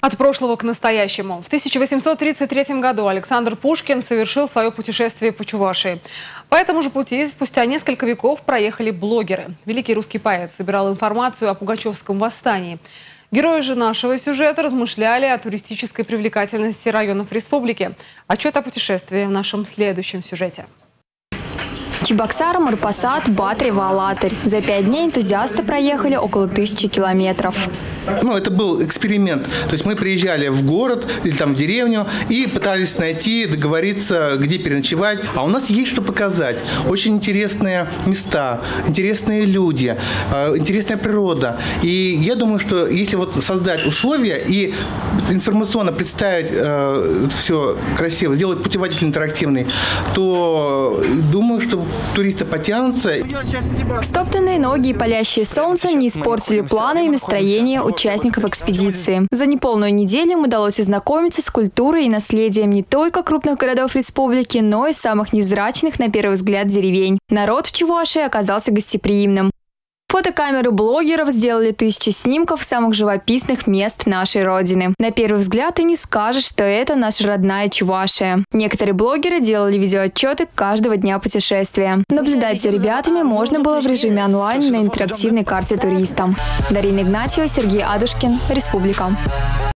От прошлого к настоящему. В 1833 году Александр Пушкин совершил свое путешествие по Чувашии. По этому же пути спустя несколько веков проехали блогеры. Великий русский поэт собирал информацию о Пугачевском восстании. Герои же нашего сюжета размышляли о туристической привлекательности районов республики. Отчет о путешествии в нашем следующем сюжете. Чебоксар, Марпасад, Батрево, Алатырь. За 5 дней энтузиасты проехали около 1000 километров. Это был эксперимент. То есть мы приезжали в город или там в деревню и пытались найти, договориться, где переночевать. А у нас есть что показать. Очень интересные места, интересные люди, интересная природа. И я думаю, что если создать условия и информационно представить все красиво, сделать путеводитель интерактивный, то думаю, что туристы потянутся. Стоптанные ноги и палящее солнце не испортили планы и настроение участников экспедиции. За неполную неделю им удалось ознакомиться с культурой и наследием не только крупных городов республики, но и самых невзрачных на первый взгляд деревень. Народ в Чувашии оказался гостеприимным. Фотокамеры блогеров сделали 1000 снимков самых живописных мест нашей родины. На первый взгляд и не скажешь, что это наша родная Чувашия. Некоторые блогеры делали видеоотчеты каждого дня путешествия. Наблюдать за ребятами можно было в режиме онлайн на интерактивной карте туриста. Дарина Игнатьева, Сергей Адушкин, Республика.